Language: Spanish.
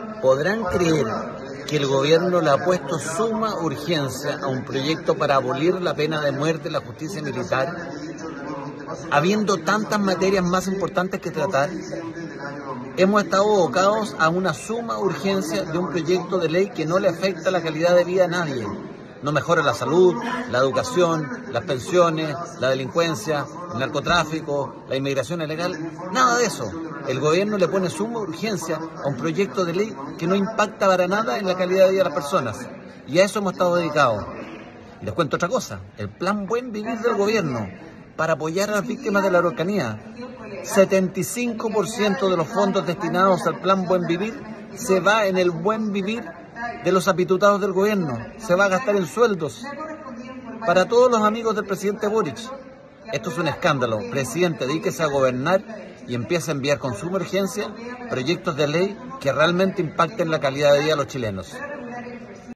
¿Podrán creer que el gobierno le ha puesto suma urgencia a un proyecto para abolir la pena de muerte en la justicia militar, habiendo tantas materias más importantes que tratar? Hemos estado abocados a una suma urgencia de un proyecto de ley que no le afecta la calidad de vida a nadie. No mejora la salud, la educación, las pensiones, la delincuencia, el narcotráfico, la inmigración ilegal, nada de eso. El gobierno le pone suma urgencia a un proyecto de ley que no impacta para nada en la calidad de vida de las personas. Y a eso hemos estado dedicados. Y les cuento otra cosa, el plan Buen Vivir del gobierno para apoyar a las víctimas de la Araucanía. 75% de los fondos destinados al plan Buen Vivir se va en el buen vivir de los apitutados del gobierno, se va a gastar en sueldos para todos los amigos del presidente Boric. Esto es un escándalo. Presidente, dedíquese a gobernar y empiece a enviar con suma urgencia proyectos de ley que realmente impacten la calidad de vida de los chilenos.